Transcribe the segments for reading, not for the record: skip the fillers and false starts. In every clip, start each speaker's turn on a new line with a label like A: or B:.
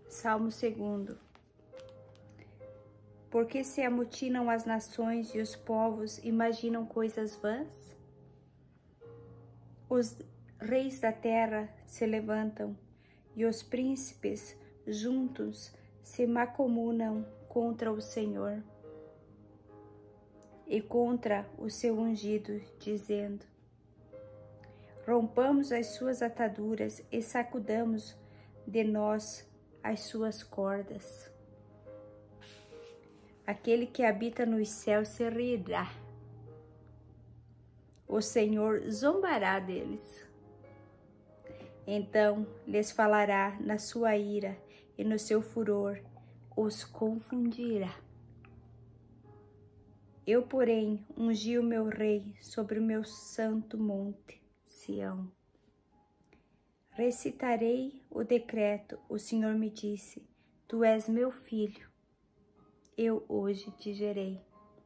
A: Salmo 2. Porque se amotinam as nações e os povos imaginam coisas vãs? Os reis da terra se levantam e os príncipes juntos se macomunam contra o Senhor e contra o seu ungido, dizendo: rompamos as suas ataduras e sacudamos de nós as suas cordas. Aquele que habita nos céus se rirá. O Senhor zombará deles. Então lhes falará na sua ira e no seu furor os confundirá. Eu, porém, ungi o meu rei sobre o meu santo monte, Sião. Recitarei o decreto, o Senhor me disse: tu és meu filho, eu hoje te gerei.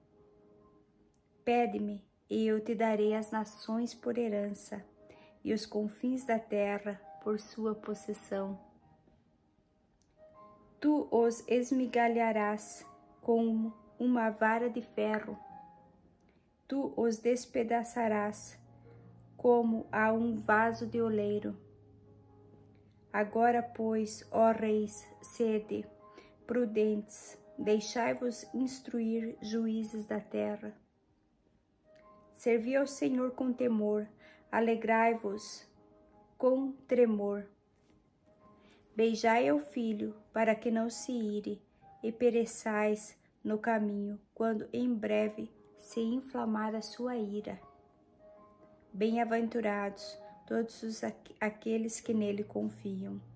A: Pede-me, e eu te darei as nações por herança, e os confins da terra por sua possessão. Tu os esmigalharás como uma vara de ferro, tu os despedaçarás como a um vaso de oleiro. Agora, pois, ó reis, sede prudentes, deixai-vos instruir, juízes da terra. Servi ao Senhor com temor, alegrai-vos com tremor. Beijai ao filho, para que não se ire, e pereçais no caminho, quando em breve se inflamar a sua ira. Bem-aventurados todos aqueles que nele confiam.